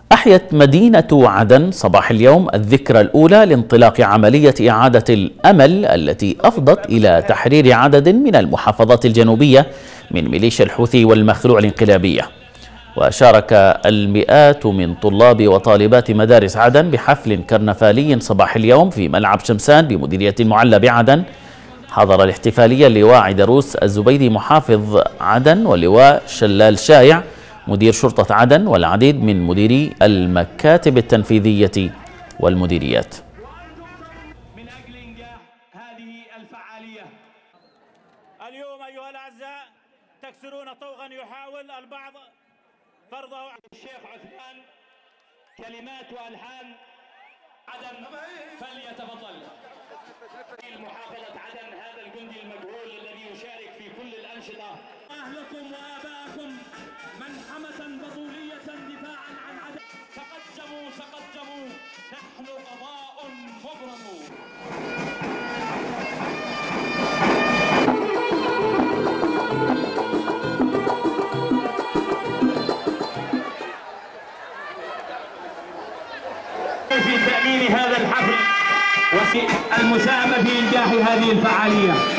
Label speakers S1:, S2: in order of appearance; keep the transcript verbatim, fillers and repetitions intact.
S1: أحيت مدينة عدن صباح اليوم الذكرى الأولى لانطلاق عملية إعادة الأمل التي أفضت إلى تحرير عدد من المحافظات الجنوبية من ميليشيا الحوثي والمخلوع الانقلابية. وشارك المئات من طلاب وطالبات مدارس عدن بحفل كرنفالي صباح اليوم في ملعب شمسان بمديرية المعلى بعدن. حضر الاحتفالية اللواء عيدروس الزبيدي محافظ عدن، واللواء شلال شايع مدير شرطة عدن، والعديد من مديري المكاتب التنفيذية والمديريات.
S2: من أجل إنجاح هذه الفعالية اليوم أيها الأعزاء تكسرون طوغا يحاول البعض فرضه على الشيخ عثمان. كلمات وألحان عدن فليتفضل محافظة عدن هذا الجندي المجهول الذي يشارك في كل الأنشطة. أهلكم وآباءكم ملحمة بطولية دفاعا عن عدن. تقدموا تقدموا نحن قضاء مبرم. في تأمين هذا الحفل وفي المساهمة في إنجاح هذه الفعالية.